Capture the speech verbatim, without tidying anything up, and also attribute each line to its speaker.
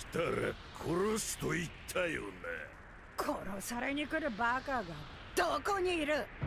Speaker 1: たら殺すと言ったよな。
Speaker 2: 殺されに来るバカがどこにいる？